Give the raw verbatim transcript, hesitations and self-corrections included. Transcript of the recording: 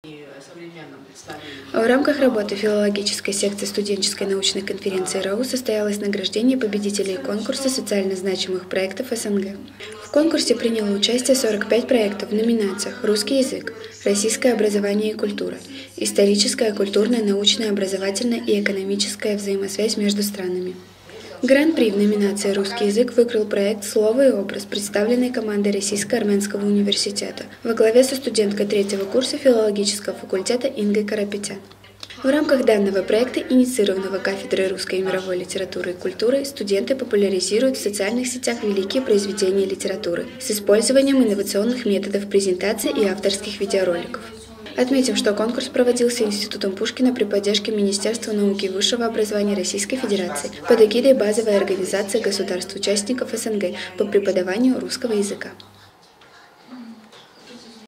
В рамках работы филологической секции студенческой научной конференции РАУ состоялось награждение победителей конкурса социально значимых проектов СНГ. В конкурсе приняло участие сорок пять проектов в номинациях «Русский язык», «Российское образование и культура», «Историческая, культурная, научная, образовательная и экономическая взаимосвязь между странами». Гран-при в номинации «Русский язык» выиграл проект «Слово и образ», представленный командой Российско-Армянского университета во главе со студенткой третьего курса филологического факультета Ингой Карапетян. В рамках данного проекта, инициированного кафедрой русской и мировой литературы и культуры, студенты популяризируют в социальных сетях великие произведения литературы с использованием инновационных методов презентации и авторских видеороликов. Отметим, что конкурс проводился Институтом Пушкина при поддержке Министерства науки и высшего образования Российской Федерации под эгидой базовой организации государств-участников СНГ по преподаванию русского языка.